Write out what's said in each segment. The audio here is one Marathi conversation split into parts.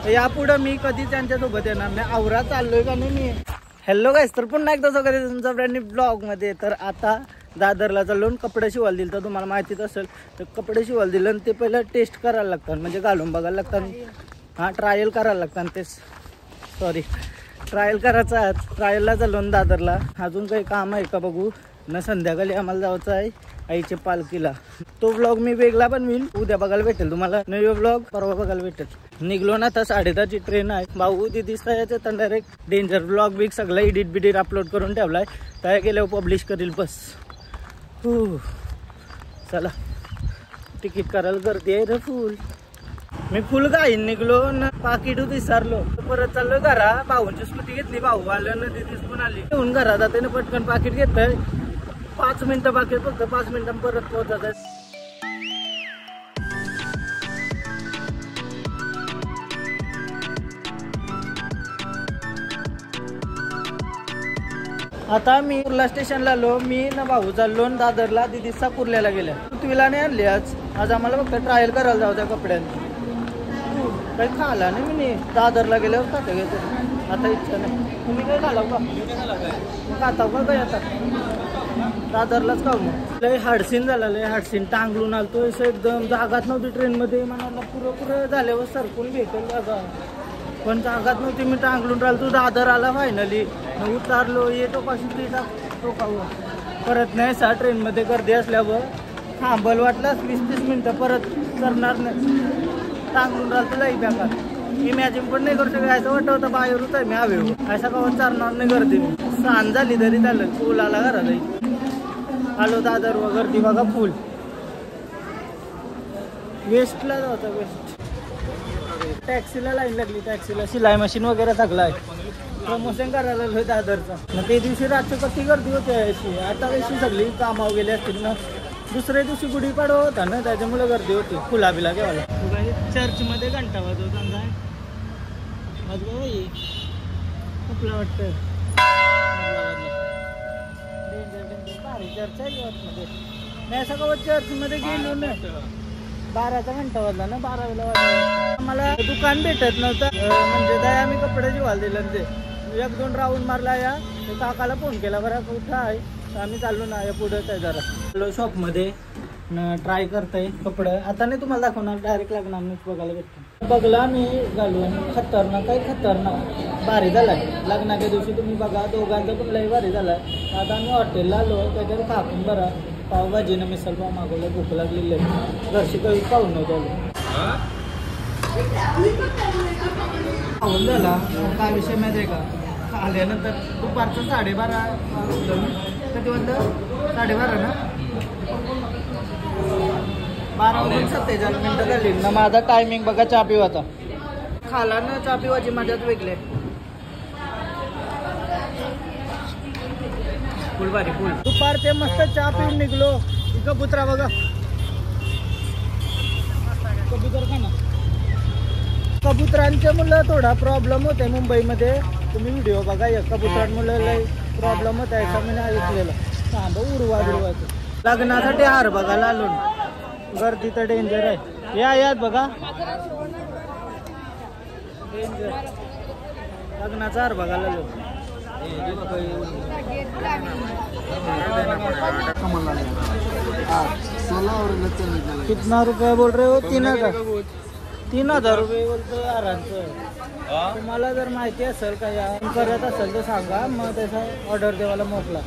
यापुढं मी कधी त्यांच्यासोबत येणार नाही. आवरा चाललोय का नाही मी. हॅलो गाईस, तर पुन्हा एकदा सगळं तुमचा ब्रँड न्यू ब्लॉग मध्ये. तर आता दादरला चाललो. कपडे शिवायला दिलं तर तुम्हाला माहितीच असेल. तर कपडे शिवायला दिलं आणि ते पहिलं टेस्ट करायला लागतात, म्हणजे घालून बघायला लागतात. हां, ट्रायल करायला लागतात. तेच ट्रायल करायचं आहे. ट्रायलला चाललो दादरला. अजून काही काम आहे का बघू ना. संध्याकाळी आम्हाला जायचं आहे आईच्या पालखीला. तो ब्लॉग मी वेगळा बनवीन, उद्या बघायला भेटेल तुम्हाला. नवीन ब्लॉग परवा बघायला भेटेल. निघलो ना तर 10:30ची ट्रेन आहे. भाऊ दिदीच यायचं तर डायरेक्ट डेंजर ब्लॉग बिग सगळं एडिट अपलोड करून ठेवलाय. तयार केल्यावर पब्लिश करील बस. चला, तिकीट करायला गर्दी आहे रे फुल. मी फुल गाईन निघलो ना, पाकिट विसरलो. परत चाललो घरा. भाऊंची स्कूटी घेतली, भाऊ आलं ना, दिदीच पण आली. येऊन घरा जाते ना, पटकन पाकिट घेतोय. 5 मिनिटं बाकी, फक्त 5 मिनिटां परत पोहोचत आहे. आता मी कुर्ला स्टेशनला आलो. मी ना भाऊ चाललो दादरला. दिदी कुर्ल्याला गेल्या. पृथ्वीला नाही आणली आज आम्हाला फक्त ट्रायल करायला जाऊ त्या कपड्यांनी. काही खाला नाही मी. दादरला गेल्यावर खाता घेतो. आता इच्छा नाही. तुम्ही काय खालाव का? खाताव का काय आता? दादरलाच खाऊ मग. लय हाडसीन झाला, लय हाडसीन. टांगलून आलतो असं एकदम. जागाच नव्हती ट्रेनमध्ये. म्हणाला पुरं झाल्यावर सरकून भेटेल जागा, पण जागाच नव्हती. मी टांगलून राहिलो. दादर आला फायनली. उतारलो. येतो कशी टोकावर. परत नाही सा ट्रेनमध्ये गर्दी असल्यावर थांबल वाटलं 20-30 मिनिटं. परत करणार नाही. टांगलून राहिलो लई बेकार. इमॅजिन पण नाही करू शकत. असं वाटत होतं बाहेरच आहे मी हवेवर. असा गावात चालणार नाही गर्दी. मी सांज झाली तरी चालेल. फुल आला घरात. आलो दादर व गर्दी बघा फुल. वेस्टला जाता वेस्ट. टॅक्सीला लाईन लागली. टॅक्सीला शिलाई मशीन वगैरे सगळं प्रमोशन करायला लागलो दादरचा. मग ते दिवशी रात्री कशी गर्दी होती अशी. आता कशी सगळी कामावर गेली असतील ना. दुसऱ्या दिवशी गुढीपाडवा होता ना, त्याच्यामुळे गर्दी होती. फुला बिला घ्यायला. चर्चमध्ये घंटा वाजवता आपलं वाटतं. भारी चर्च आहे मध्ये. मी असं गावात चर्चमध्ये गेलो ना. 12चा घंटा वाजला ना. 12ला वाजला. मला दुकान भेटत नव्हतं. म्हणजे दया आम्ही कपडे शिवायला दिलं. ते 1-2 राऊंड मारला. या काकाला फोन केला, बरं कुठं आहे. आम्ही चाललो ना या पुढं आहे जरा. चाललो शॉपमध्ये ट्राय करताय कपडे. आता नाही तुम्हाला दाखवणार, डायरेक्ट लागणार मी बघायला भेटतो. बघला मी घालून. खतरनाक काही खतरनाक भारी झालाय. लग्नाच्या दिवशी तुम्ही बघा, दोघांचा पण लई भारी झालाय. आता आम्ही हॉटेलला आलो. त्याच्यावर खाकून बरा पावभाजीनं मिसळ पाव मागवलं. भूक लागलेली आहे. घरची काही पाहून नव्हतं झाला. काय विषय माहिती आहे का? आल्यानंतर दुपारचं 12:30 कधी म्हणतं 12:30 ना. 12:47 झाली ना. माझा टायमिंग बघा चहा पिवाचा. खाला ना चहा पिवाची मजाच वेगळी. फुल भारी फुल. दुपारचे मस्त चहा पिऊन निघलो. कबुतरा बघा. कबूतर का ना. कबुतरांच्या मुलं थोडा प्रॉब्लेम होते मुंबईमध्ये. तुम्ही व्हिडिओ बघा. या कबुतरांमुळे लय प्रॉब्लेम होता. याचा मी ऐकलेलं. थांब उडवायचं. लग्नासाठी हार बघायला आलो. गर्दी तर डेंजर आहे. यात बघा डेंजर. लग्नाचा हार बघायला आलो. कितना रुपये बोल रहे हो? 3,000 रुपये बोलतो हारांचं. तुम्हाला जर माहिती असेल का या करत असेल तर सांगा, मग त्याचा ऑर्डर देवायला मोकला.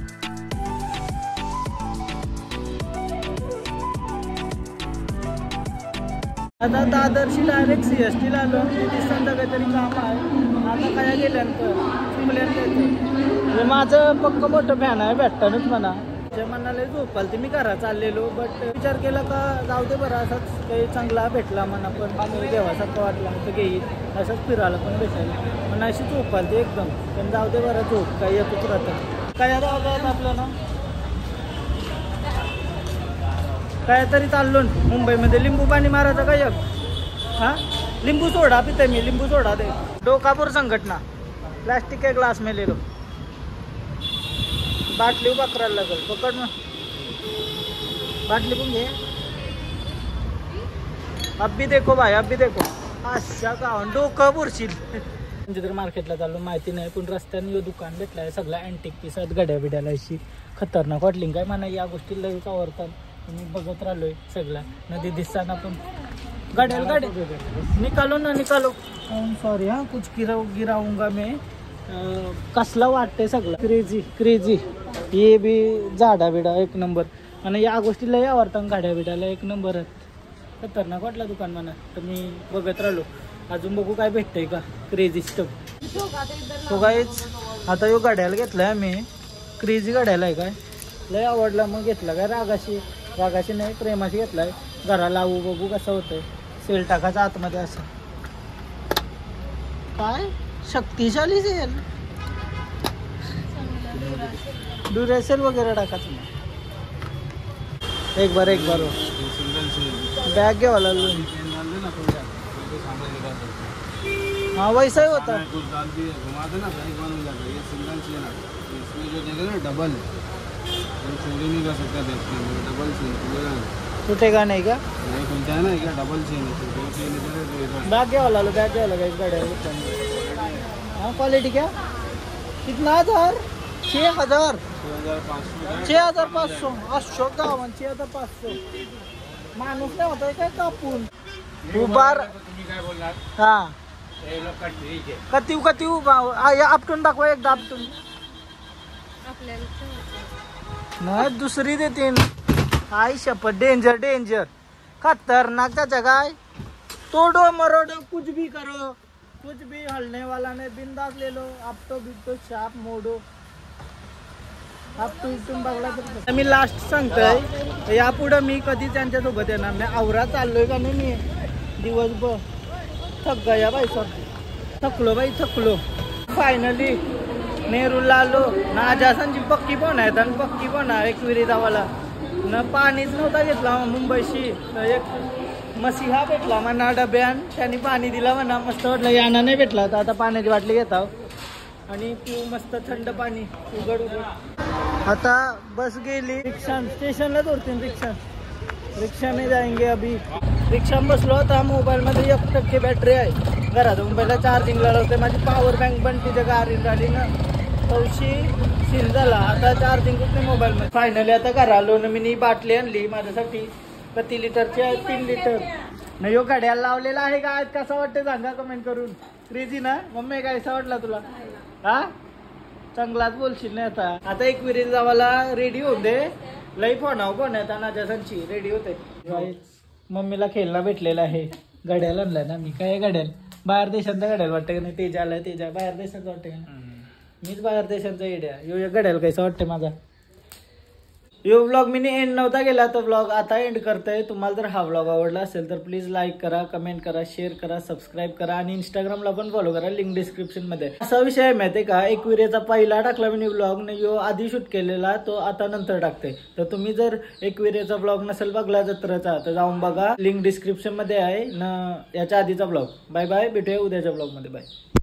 आता दादरशी डायरेक्ट CST ला आलो. दिवसांचा काहीतरी काम आहे. आता काय गेल्यानंतर चुकल्यानंतर. माझं पक्क मोठं फॅन आहे. भेटतानच म्हणा. जे म्हणाले झोपाल ते मी घरा चाललेलो. बट विचार केला का जाऊ दे बरं. असाच काही चांगला भेटला म्हणा. पण देवासारखं वाटला तर घेईल. असंच फिरायला पण भेटायला. पण अशी झोपाल ते एकदम. पण जाऊ दे बरं. झोप काही येतच राहतं. काय राहत आपलं ना. काय तरी चाललो मुंबईमध्ये. लिंबू पाणी मारायचं काय. हां, लिंबू सोडा पिते मी. लिंबू सोडा दे. डोकापूर संघटना. प्लास्टिक के ग्लास में ले लो. बाटली उभा करायला लागेल. पकड मग बाटली पण घे. अब भी देखो भाई, अब भी देखो. अशा गावान डोकं पुरशील. म्हणजे तर मार्केटला चाललो माहिती नाही, पण रस्त्याने यो दुकान भेटलाय सगळ्या अँटिक पीस आहेत गड्या बिड्याला. अशी खतरनाक वाटली काय म्हणा, या गोष्टी लगेच आवडतात. मी बघत राहिलोय सगळ्या नदी दिसताना पण गाड्याला गाड्या निकालो ना निकालो. सॉरी हा कुछ गिराऊंगा मैं. कसला वाटतंय सगळं क्रेझी क्रेझी. हे बी झाडा बिडा एक नंबर, आणि या गोष्टी लय आवडतात गाड्या बिड्याला एक नंबर आहेत. खतरनाक वाटला दुकान म्हणा, तर मी बघत राहिलो. अजून बघू काय भेटतंय का क्रेझी स्टफ. तो काहीच आता यो गाड्याला घेतलाय आम्ही, क्रेझी गाड्याला आहे काय, लय आवडला मग घेतला. काय रागाशी नाही प्रेमाशी घेतलाय. घराला लावू बघू कसं होतंय. सेल टाकायचा आतमध्ये असं काय शक्तिशाली सेल, ड्युरेसेल वगैरे टाकायचं. एक बार बैग के वाला लो. हाँ वैसा ही होता है. घुमा देना डबल चोरी नहीं कर सकता, डबल चेन टूटेगा नहीं क्या? नहीं खुलता है ना, क्या डबल चेन है. बैग के वाला लो, बैग के वाला गाइस गाड़ी. हाँ क्वालिटी क्या कितना 6,000 6,500 अशोक गावन 6,500. माणूस नाही होता काय कापून उभार. हा कती उभा आपटून दाखवा एकदा आपटून. नाही दुसरी देतीन. आई शपथ डेंजर डेंजर खतरनाक त्याच्या काय. तोडो मरोडो कुछ भी करो, कुछ भी हलने वाला नहीं. बिंदास ले लो. आपटो बिटो शाप मोडो आपटो इथून बघला तर. मी लास्ट सांगतोय, यापुढे मी कधी त्यांच्यासोबत येणार नाही. आवरा चाललोय का नाही मी दिवसभर. थक गया भाई सब, थकलो भाई थकलो. फायनली नेरूला आलो ना. आजासांची पक्की पण आहेत आणि पक्की पण आहे एकविरी जावाला न. पाणीच नव्हता घेतला मुंबईशी, तर एक मसिहा भेटला म्हणा डब्यान, त्यांनी पाणी दिला म्हणा. मस्त वाटलं. याना नाही भेटला तर आता पाण्याची बाटली घेता आणि पिऊ मस्त थंड पाणी उघड उघड. आता बस गेली. रिक्षा स्टेशनला दोरतीन रिक्षा नाही जाएंगे अभी. रिक्षा बसलो होता. मोबाईलमध्ये 1% बॅटरी आहे. घरात मोबाईलला चार्जिंगला लावते. माझी पॉवर बँक पण तिथे गाडी झाली ना, तवशी सील झाला. आता चार्जिंग कुठे मोबाईलमध्ये. फायनली आता घरा आलो ना. मी बाटली आणली माझ्यासाठी. किती लिटरची आहे? 3 लिटर. नाही यो गाड्याला लावलेला आहे का? कसा वाटतं सांगा कमेंट करून. क्रेझी ना मम्मी, काय कसा वाटला तुला? हा चांगलाच बोलशील नाही. आता एक विरील जावाला रेडी होऊन दे. लई फोन आहे नाजासांची. रेडी होते. मम्मीला खेळला भेटलेला आहे. गाड्याला आणलाय ना मी. काय गाड्याला बाहेर देशांचा गाड्याला वाटतं का नाही. तेजा आलाय. तेजा बाहेर देशांचा वाटतं का? मीच बाहेर देशांचा एड्या. यो गाड्याला कैसा वाटतं माझा. यो व्लॉग मी एंड नव्हता गेला, तर व्लॉग आता एंड करतोय. तुम्हाला जर हा व्लॉग आवडला असेल तर प्लीज लाईक करा, कमेंट करा, शेअर करा, सबस्क्राईब करा आणि इंस्टाग्रामला पण फॉलो करा. लिंक डिस्क्रिप्शन मध्ये. असा विषय आहे माहितीये का, एकविरेचा पहिला टाकला मी व्लॉग नाही, यो आधी शूट केलेला, तो आता नंतर टाकते. तर तुम्ही जर एकविरेचा व्लॉग नसेल बघला जत्रेचा तर जाऊन बघा. लिंक डिस्क्रिप्शन मध्ये आहे ना याच्या आधीचा व्लॉग. बाय बाय, भेटूया उद्याच्या व्लॉग मध्ये. बाय.